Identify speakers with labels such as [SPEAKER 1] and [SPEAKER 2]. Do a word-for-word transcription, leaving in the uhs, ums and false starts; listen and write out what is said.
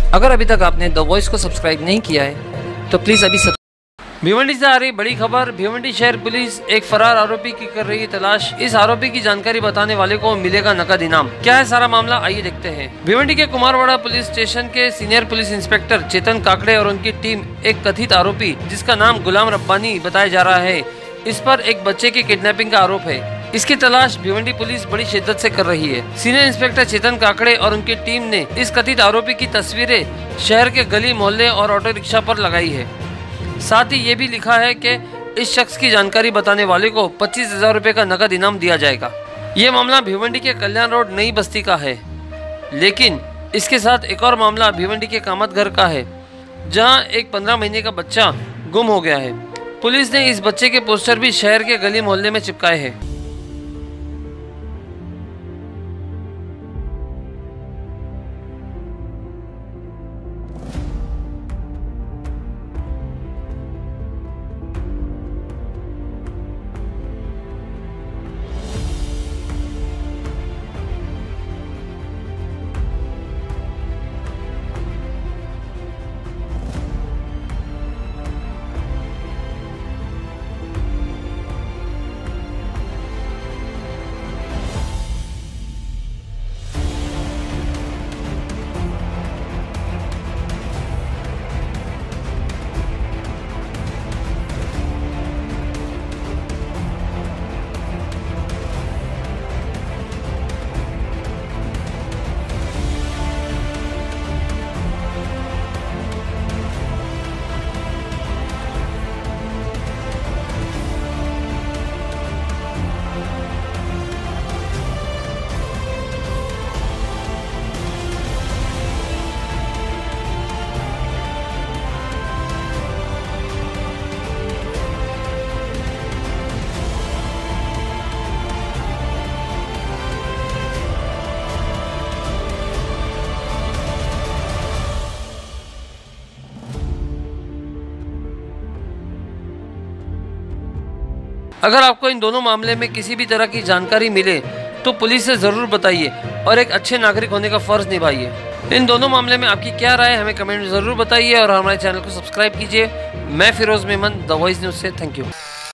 [SPEAKER 1] अगर अभी तक आपने द वॉइस को सब्सक्राइब नहीं किया है तो प्लीज़ अभी सब। भिवंडी से आ रही बड़ी खबर। भिवंडी शहर पुलिस एक फरार आरोपी की कर रही है तलाश। इस आरोपी की जानकारी बताने वाले को मिलेगा नकद इनाम। क्या है सारा मामला, आइए देखते हैं। भिवंडी के कुमारवाड़ा पुलिस स्टेशन के senior police inspector Chetan Kakade और उनकी टीम एक कथित आरोपी जिसका नाम गुलाम रब्बानी बताया जा रहा है, इस पर एक बच्चे की किडनैपिंग का आरोप है। इसकी तलाश भिवंडी पुलिस बड़ी शिद्दत से कर रही है। सीनियर इंस्पेक्टर चेतन काकड़े और उनकी टीम ने इस कथित आरोपी की तस्वीरें शहर के गली मोहल्ले और ऑटो रिक्शा पर लगाई है। साथ ही ये भी लिखा है कि इस शख्स की जानकारी बताने वाले को पच्चीस हजार रुपए का नकद इनाम दिया जाएगा। ये मामला भिवंडी के कल्याण रोड नई बस्ती का है, लेकिन इसके साथ एक और मामला भिवंडी के कामत घर का है, जहां एक पंद्रह महीने का बच्चा गुम हो गया है। पुलिस ने इस बच्चे के पोस्टर भी शहर के गली मोहल्ले में चिपकाए हैं। अगर आपको इन दोनों मामले में किसी भी तरह की जानकारी मिले तो पुलिस से ज़रूर बताइए और एक अच्छे नागरिक होने का फ़र्ज़ निभाइए। इन दोनों मामले में आपकी क्या राय है हमें कमेंट में ज़रूर बताइए और हमारे चैनल को सब्सक्राइब कीजिए। मैं Feroz Memon, the voice news से। Thank you.